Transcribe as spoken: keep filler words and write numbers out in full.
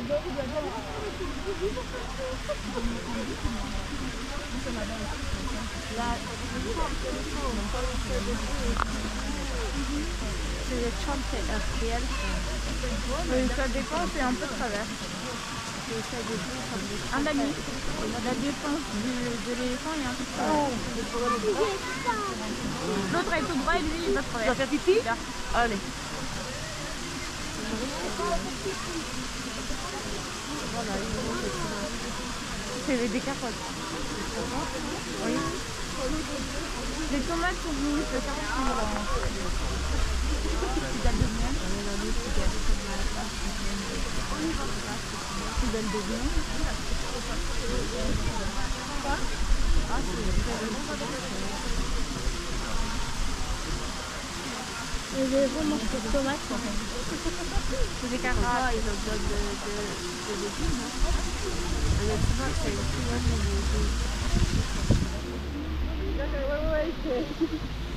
C'est des trumpets artificiels. Oui, ça dépend, c'est un peu de travers. Un ami, la défense du, de l'éléphant est un peu de travers. L'autre est tout droit et lui il va de travers. Tu vas faire pipi? Allez. C'est des carottes. Oui. Les tomates sont rouges, les carottes sont blanches. Cigale de viande. Cigale de viande. Ah, c'est des bons mangent de tomates. C'est des carottes. Ah, ils ont besoin de, de, de légumes. Hein. La tomate, c'est aussi bon de légumes. Ouais, ouais, c'est...